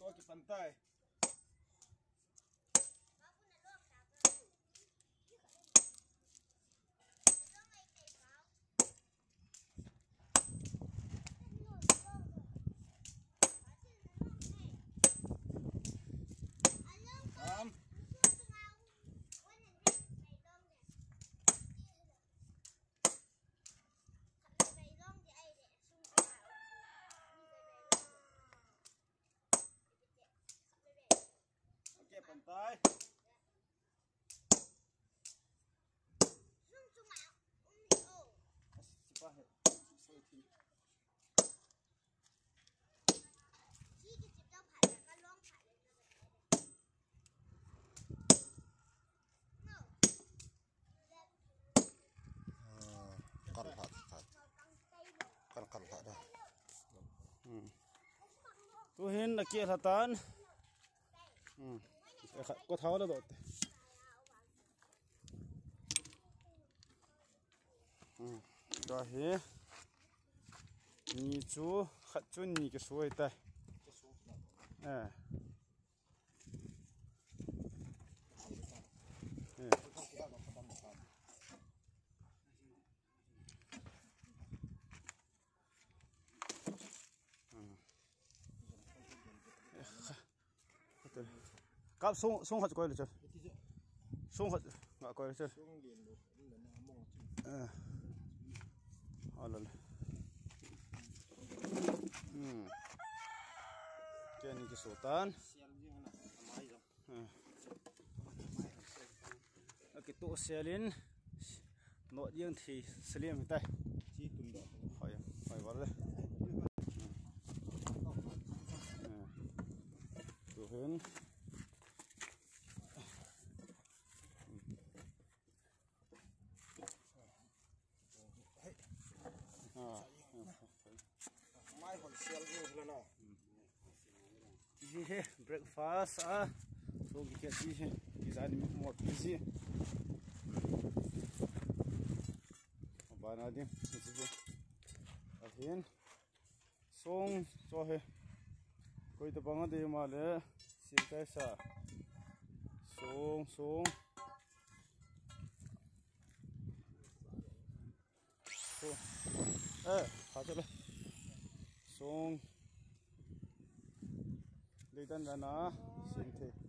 Soa ke pantai. Pantai. Kan tak dah. Tu hin nak kira hatan. Kau tahu lah tu. Dah he. Ni tu khát tu ni cái số này. Cáp xuống hạt coi được chưa? Xuống hạt ngã coi được chưa? Lần. Cái này cái số tan. Cái tổ xe lên nội dương thì xe lên tay. Hỏi vào đây. Tổ hến. Breakfast so kita sih design mau busy apa nanti sih akhirnya song so he koi tu bangun deh malah sinta sa song hạt lah song Đây là nó xin thế